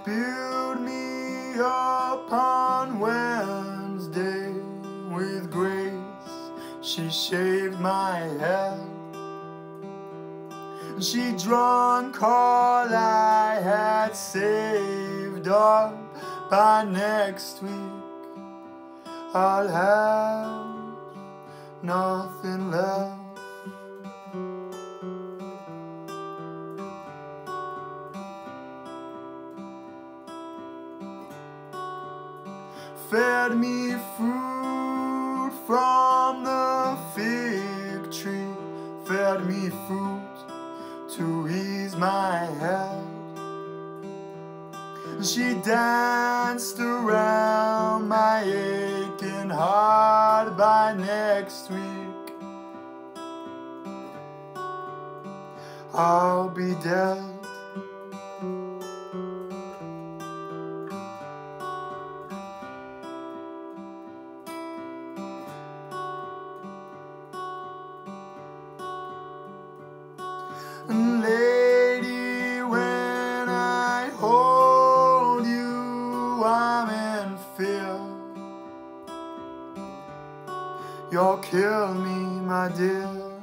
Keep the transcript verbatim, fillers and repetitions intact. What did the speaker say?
build me up on Wednesday with grace. She shaved my head. She drunk all I had saved up. By next week I'll have nothing left. Fed me fruit from the fig tree, fed me fruit to ease my head. She danced around my aching heart. By next week I'll be dead. And lady, when I hold you, I'm in fear. You'll kill me, my dear.